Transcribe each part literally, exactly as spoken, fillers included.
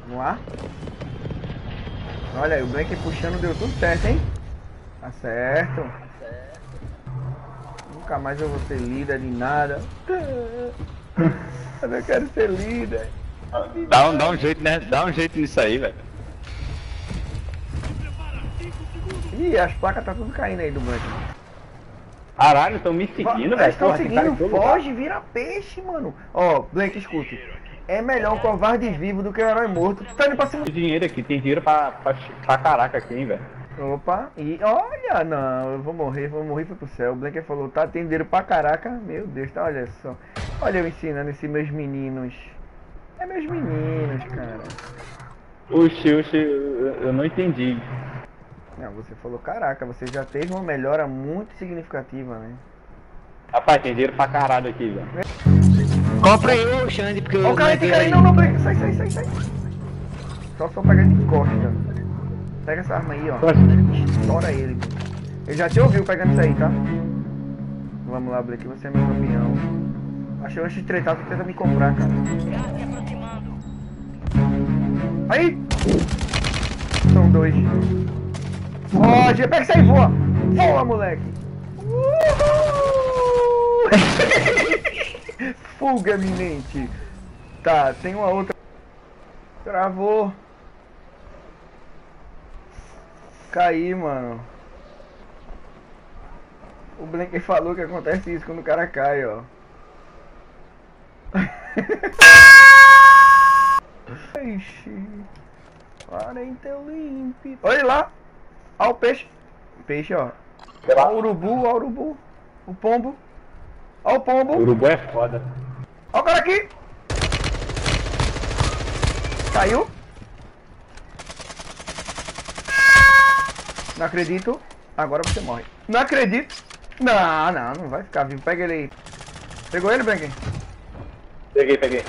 Vamos lá. Olha aí, o Blank puxando deu tudo certo, hein? Tá certo. Nunca mais eu vou ser líder de nada. Eu não quero ser líder. Dá um, dá um jeito, né? Dá um jeito nisso aí, velho. Ih, as placas tá tudo caindo aí do Blank. Caralho, estão me seguindo, velho. Eles estão Porra, tem cara em seguindo, todo lugar. foge, vira peixe, mano. Ó, Blank, escute. É melhor um covarde vivo do que um herói morto. Tu tá indo pra cima. Tem dinheiro aqui, tem dinheiro pra, pra, pra caraca aqui, hein, velho. Opa, e olha, não, eu vou morrer, vou morrer, foi pro céu. O Blanker falou, tá, tem dinheiro pra caraca. Meu Deus, tá, olha só. Olha eu ensinando esses meus meninos. É meus meninos, cara. Oxi, oxi, eu, eu não entendi. Não, você falou, caraca, você já teve uma melhora muito significativa, né? Rapaz, tem dinheiro pra caralho aqui, velho. Compra aí o Xande, porque Ó, o cara aí, tem cara aí, não, não, Blanker, sai, sai, sai, sai. Só só pegar de costa. Pega essa arma aí, ó. Estoura ele. Eu já te ouviu pegando isso aí, tá? Vamos lá, Blake, você é meu campeão. Achei antes de tretar, tu tenta me comprar, cara. Aí! São dois. Pode, pega isso aí, voa! Voa, moleque! Uhul! Fuga iminente! Tá, tem uma outra. Travou. Caí, mano. O Blanker falou que acontece isso quando o cara cai, ó. Ixi. quarenta limpe. Olha lá. Olha o peixe. Peixe, ó. Olha o urubu, olha o urubu. O pombo. Olha o pombo. O urubu é foda. Olha o cara aqui. Caiu. Não acredito. Agora você morre. Não acredito. Não, não, não vai ficar vivo. Pega ele aí. Pegou ele, Blanken? Peguei, peguei.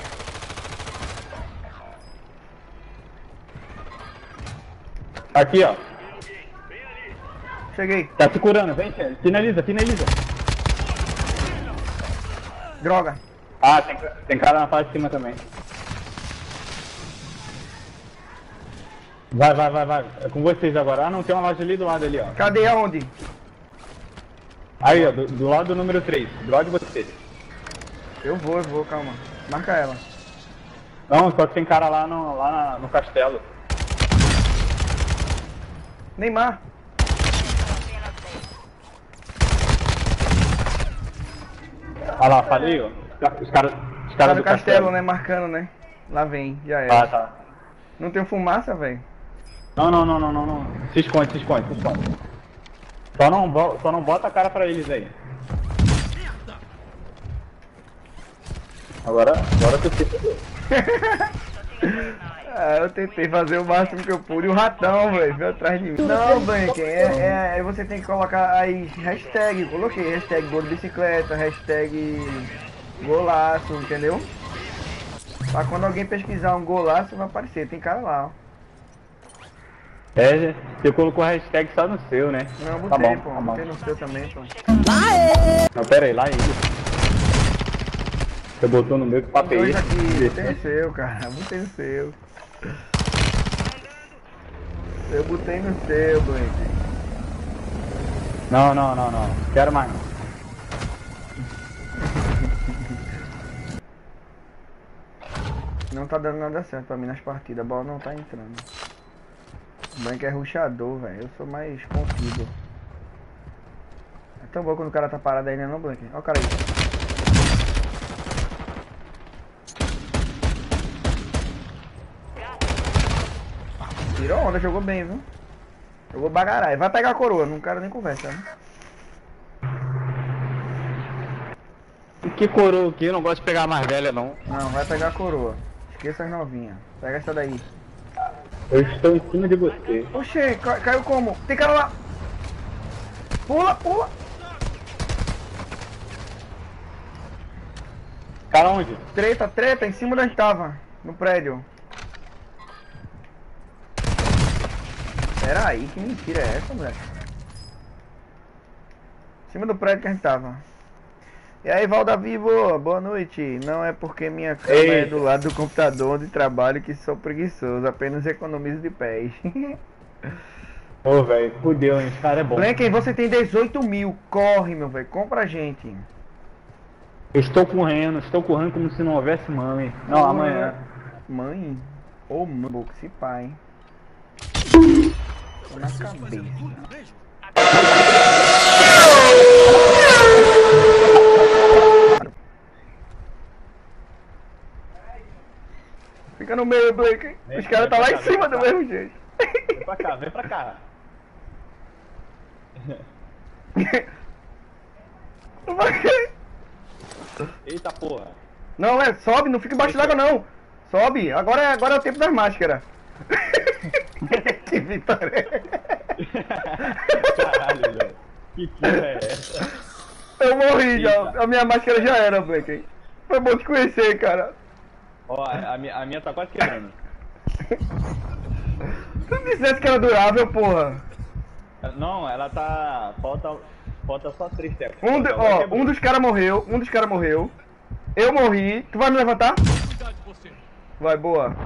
Aqui, ó. Cheguei. Tá se curando, vem, finaliza, finaliza. Droga. Ah, tem, tem cara na parte de cima também. Vai, vai, vai, vai. É com vocês agora. Ah, não, tem uma loja ali do lado ali, ó. Cadê? Aonde? Aí, ó, do, do lado do número três. Do lado de vocês. Eu vou, eu vou, calma. Marca ela. Não, só que tem cara lá no, lá na- no castelo. Neymar. Olha lá, falei, ó. Os caras os Tá cara no do castelo, castelo. né? Marcando, né? Lá vem, já era. Ah, tá. Não tem fumaça, velho? Não, não, não, não, não, não. Se esconde, se esconde, se esconde. Só não, bo- só não bota a cara pra eles aí. Agora, agora tu se fudeu. Ah, eu tentei fazer o máximo que eu pude. O ratão, velho, veio atrás de mim. Não, Blank, é, é, você tem que colocar as hashtags. Coloquei hashtag gol de bicicleta, hashtag golaço, entendeu? Pra quando alguém pesquisar um golaço, vai aparecer. Tem cara lá, ó. É, você colocou a hashtag só no seu, né? Não, Tá botei, bom, pô. tá bom. Botei no seu também, pô. Não, pera aí, lá ainda. Você botou no meu que papel. Dois aqui, botei no seu, cara. Botei no seu. Eu botei no seu, Blank. Não, não, não, não. Quero mais não. Não tá dando nada certo pra mim nas partidas, a bola não tá entrando. O Blank é rushador, velho. Eu sou mais contido. É tão bom quando o cara tá parado aí, né, não, Blank? Olha o cara aí. Tirou onda, jogou bem, viu? Jogou bagarai. Vai pegar a coroa, não quero nem conversa, né? Que coroa aqui, eu não gosto de pegar mais velha não. Não, vai pegar a coroa. Esqueça as novinhas. Pega essa daí. Eu estou em cima de você. Oxê, ca caiu como? Tem cara lá! Pula, pula! Cara onde? Treta, treta, em cima de onde tava. No prédio. Pera aí, que mentira é essa, moleque? Em cima do prédio que a gente tava. E aí, Valda Vivo, boa noite. Não é porque minha cama é Eita. do lado do computador de trabalho que sou preguiçoso, apenas economizo de pés. Ô, velho, fudeu, hein? Esse cara é bom. Blanken, você tem dezoito mil, corre, meu velho, compra a gente. Eu estou correndo, estou correndo como se não houvesse mãe. Não, Porra. amanhã. Mãe? Ô, mano, se pai. Tô na cabeça. Fica no meio, Blake. Vem, Os caras vem tá lá pra em cá, vem cima pra do cá. mesmo jeito. Vem pra cá, vem pra cá. Eita porra. Não, é, sobe, não fica embaixo d'água não. Sobe, agora é, agora é o tempo das máscaras. Que vitória. Caralho, velho. Que porra é essa? Eu morri já, Eita. a minha máscara já era, Blake. Foi bom te conhecer, cara. Ó, a, a minha, a minha tá quase quebrando. Se tu dissesse que era durável, porra. Não, ela tá. Falta. Falta só três tecos. Um, de- Agora ó, quebrou. um dos caras morreu, um dos caras morreu. Eu morri. Tu vai me levantar? Vai, boa.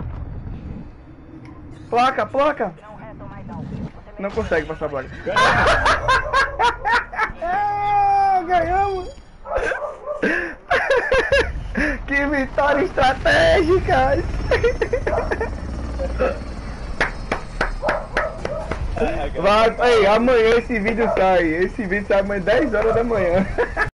Placa, placa. Não consegue passar a placa. Ah, ganhamos. Que vitória estratégica. Vai, aí, amanhã esse vídeo sai. Esse vídeo sai amanhã dez horas da manhã.